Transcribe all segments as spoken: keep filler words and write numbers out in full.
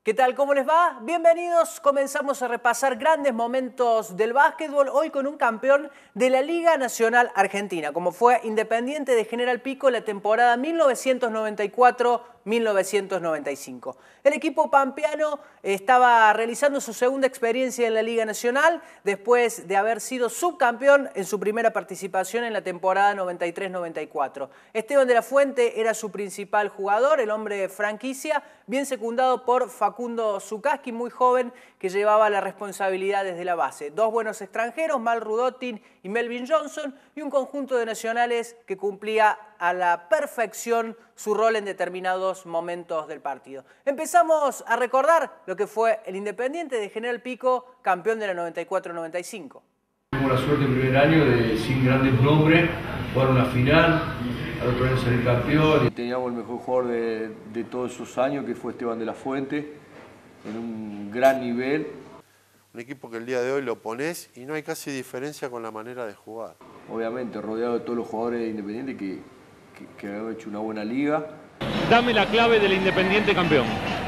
¿Qué tal? ¿Cómo les va? Bienvenidos. Comenzamos a repasar grandes momentos del básquetbol, hoy con un campeón de la Liga Nacional Argentina, como fue Independiente de General Pico la temporada mil novecientos noventa y cuatro mil novecientos noventa y cinco. El equipo pampeano estaba realizando su segunda experiencia en la Liga Nacional después de haber sido subcampeón en su primera participación en la temporada noventa y tres noventa y cuatro. Esteban de la Fuente era su principal jugador, el hombre de franquicia, bien secundado por Facundo Zucaski, muy joven, que llevaba la responsabilidad desde la base. Dos buenos extranjeros, Mal Rudotin y Melvin Johnson, y un conjunto de nacionales que cumplía a la perfección su rol en determinados momentos del partido. Empezamos a recordar lo que fue el Independiente de General Pico, campeón de la noventa y cuatro noventa y cinco. Tuvimos la suerte el primer año de, sin grandes nombres, jugar una final, al otro año salir campeón. Y teníamos el mejor jugador de, de todos esos años, que fue Esteban de la Fuente, en un gran nivel. Un equipo que el día de hoy lo pones y no hay casi diferencia con la manera de jugar. Obviamente, rodeado de todos los jugadores de Independiente que, que, que han hecho una buena liga. Dame la clave del Independiente campeón.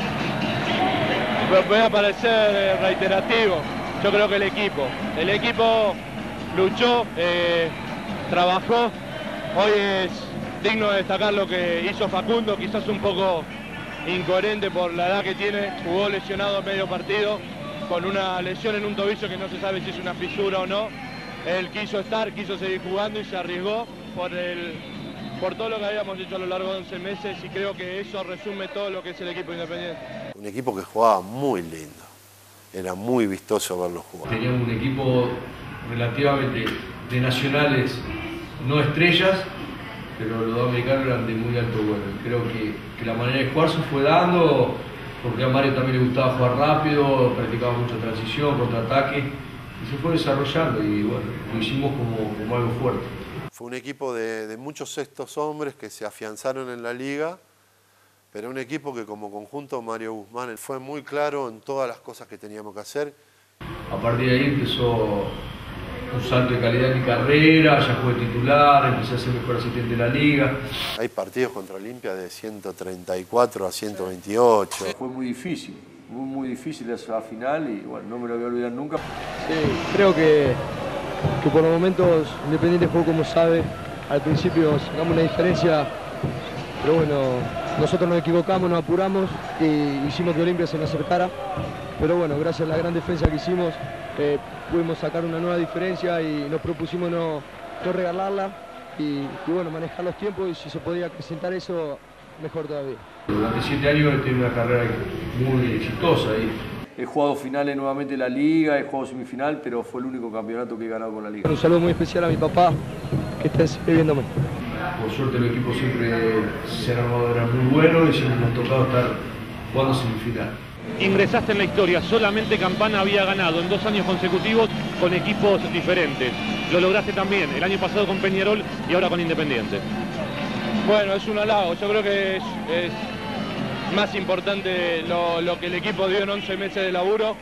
Voy a parecer reiterativo. Yo creo que el equipo. El equipo luchó, eh, trabajó. Hoy es digno de destacar lo que hizo Facundo, quizás un poco incoherente por la edad que tiene. Jugó lesionado a medio partido, con una lesión en un tobillo que no se sabe si es una fisura o no. Él quiso estar, quiso seguir jugando y se arriesgó por, el, por todo lo que habíamos hecho a lo largo de once meses, y creo que eso resume todo lo que es el equipo Independiente. Un equipo que jugaba muy lindo, era muy vistoso verlo jugar. Teníamos un equipo relativamente de nacionales no estrellas, pero los dos americanos eran de muy alto vuelo. Creo que, que la manera de jugar se fue dando, porque a Mario también le gustaba jugar rápido, practicaba mucho transición, contraataque, y se fue desarrollando y bueno, lo hicimos como, como algo fuerte. Fue un equipo de, de muchos sextos hombres que se afianzaron en la liga, pero un equipo que como conjunto Mario Guzmán fue muy claro en todas las cosas que teníamos que hacer. A partir de ahí empezó un salto de calidad en mi carrera, ya jugué titular, empecé a ser mejor asistente de la liga. Hay partidos contra Olimpia de ciento treinta y cuatro a ciento veintiocho. Fue muy difícil, muy, muy difícil esa final y bueno, no me lo voy a olvidar nunca. Sí, creo que, que por los momentos Independiente jugó como sabe. Al principio sacamos una diferencia, pero bueno, nosotros nos equivocamos, nos apuramos y hicimos que Olimpia se nos acercara. Pero bueno, gracias a la gran defensa que hicimos, eh, pudimos sacar una nueva diferencia y nos propusimos no, no regalarla y, y bueno, manejar los tiempos, y si se podía acrecentar eso, mejor todavía. Durante siete años he tenido una carrera muy exitosa ahí. He jugado finales nuevamente en la liga, he jugado semifinal, pero fue el único campeonato que he ganado con la liga. Un saludo muy especial a mi papá, que está viéndome. Por suerte el equipo siempre se ha armado, era muy bueno y siempre nos ha tocado estar jugando semifinal. Ingresaste en la historia, solamente Campana había ganado en dos años consecutivos con equipos diferentes. Lo lograste también, el año pasado con Peñarol y ahora con Independiente. Bueno, es un halago. Yo creo que es, es más importante lo, lo que el equipo dio en once meses de laburo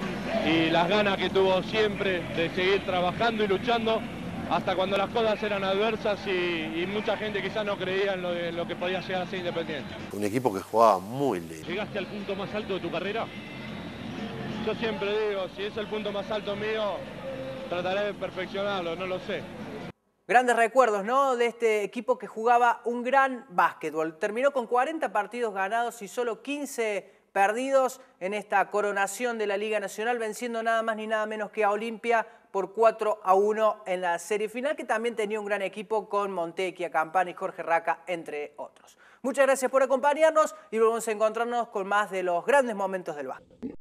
y las ganas que tuvo siempre de seguir trabajando y luchando hasta cuando las cosas eran adversas y, y mucha gente quizás no creía en lo, de, lo que podía llegar a ser Independiente. Un equipo que jugaba muy lindo. ¿Llegaste al punto más alto de tu carrera? Yo siempre digo, si es el punto más alto mío, trataré de perfeccionarlo, no lo sé. Grandes recuerdos, ¿no?, de este equipo que jugaba un gran básquetbol. Terminó con cuarenta partidos ganados y solo quince perdidos en esta coronación de la Liga Nacional, venciendo nada más ni nada menos que a Olimpia por cuatro a uno en la serie final, que también tenía un gran equipo con Montecchia, Campana y Jorge Raca, entre otros. Muchas gracias por acompañarnos y vamos a encontrarnos con más de los grandes momentos del básquet.